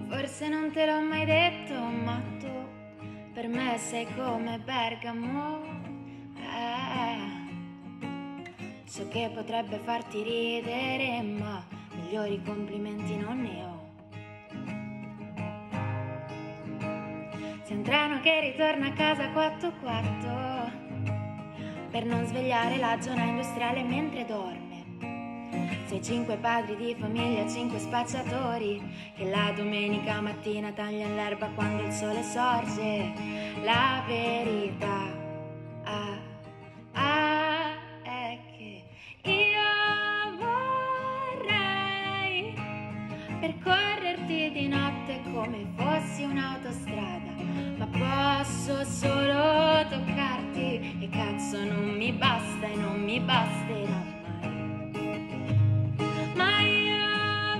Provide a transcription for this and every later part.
Forse non te l'ho mai detto, ma tu per me sei come Bergamo. So che potrebbe farti ridere, ma migliori complimenti non ne ho. Sei un treno che ritorna a casa 4-4 per non svegliare la zona industriale mentre dorme. Sei 5 padri di famiglia, 5 spacciatori che la domenica mattina tagliano l'erba quando il sole sorge. La verità è che io vorrei percorrerti di notte come fossi un'autostrada, ma posso solo toccarti e cazzo non mi basta e non mi basterà mai. Ma io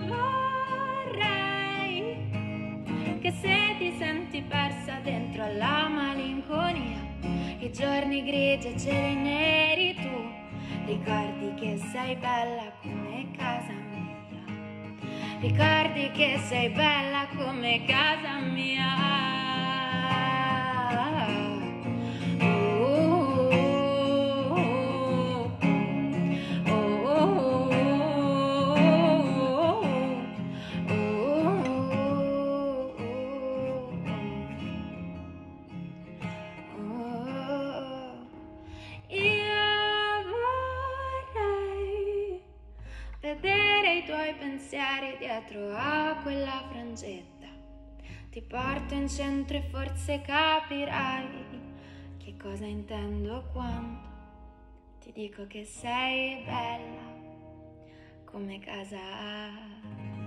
vorrei che se ti senti persa dentro alla malinconia, i giorni grigi e cieli neri, tu ricordi che sei bella come casa mia. Ricordi che sei bella come casa mia. Vedere i tuoi pensieri dietro a quella frangetta. Ti porto in centro e forse capirai che cosa intendo quando ti dico che sei bella come casa